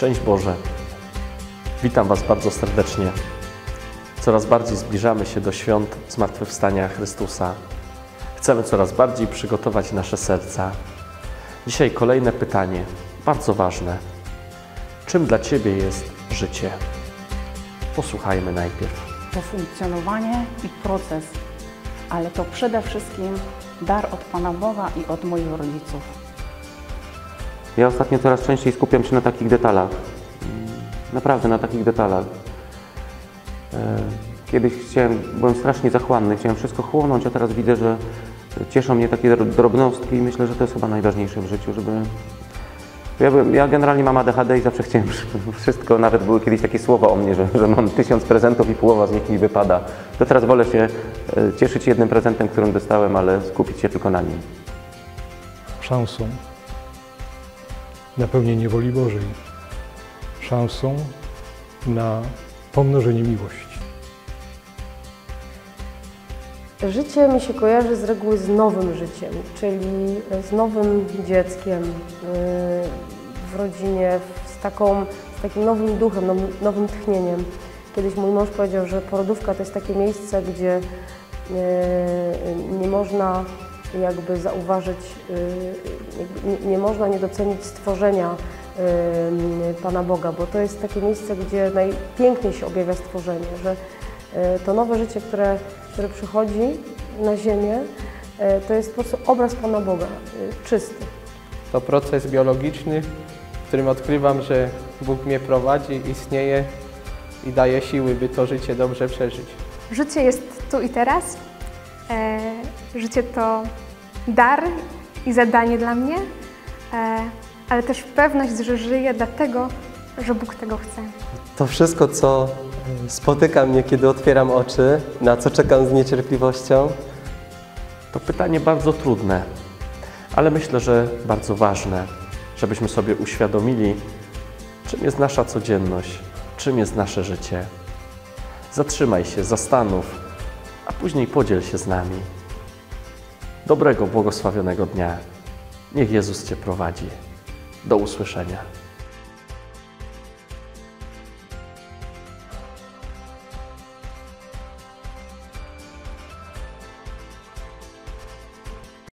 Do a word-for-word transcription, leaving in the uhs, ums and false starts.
Szczęść Boże! Witam Was bardzo serdecznie. Coraz bardziej zbliżamy się do świąt Zmartwychwstania Chrystusa. Chcemy coraz bardziej przygotować nasze serca. Dzisiaj kolejne pytanie, bardzo ważne. Czym dla Ciebie jest życie? Posłuchajmy najpierw. To funkcjonowanie i proces, ale to przede wszystkim dar od Pana Boga i od moich rodziców. Ja ostatnio coraz częściej skupiam się na takich detalach. Naprawdę na takich detalach. Kiedyś chciałem, byłem strasznie zachłanny, chciałem wszystko chłonąć, a teraz widzę, że cieszą mnie takie drobnostki i myślę, że to jest chyba najważniejsze w życiu, żeby... Ja, byłem, ja generalnie mam A D H D i zawsze chciałem wszystko, nawet były kiedyś takie słowa o mnie, że, że mam tysiąc prezentów i połowa z nich mi wypada. To teraz wolę się cieszyć jednym prezentem, którym dostałem, ale skupić się tylko na nim. Szansą na pełnienie woli Bożej, szansą na pomnożenie miłości. Życie mi się kojarzy z reguły z nowym życiem, czyli z nowym dzieckiem w rodzinie, z, taką, z takim nowym duchem, nowym, nowym tchnieniem. Kiedyś mój mąż powiedział, że porodówka to jest takie miejsce, gdzie nie można jakby zauważyć, nie, nie można nie docenić stworzenia Pana Boga, bo to jest takie miejsce, gdzie najpiękniej się objawia stworzenie, że to nowe życie, które, które przychodzi na ziemię, to jest po prostu obraz Pana Boga, czysty. To proces biologiczny, w którym odkrywam, że Bóg mnie prowadzi, istnieje i daje siły, by to życie dobrze przeżyć. Życie jest tu i teraz. E, życie to dar i zadanie dla mnie, e, ale też pewność, że żyję dlatego, że Bóg tego chce. To wszystko, co spotyka mnie, kiedy otwieram oczy, na co czekam z niecierpliwością. To pytanie bardzo trudne, ale myślę, że bardzo ważne, żebyśmy sobie uświadomili, czym jest nasza codzienność, czym jest nasze życie. Zatrzymaj się, zastanów, a później podziel się z nami. Dobrego, błogosławionego dnia. Niech Jezus Cię prowadzi. Do usłyszenia.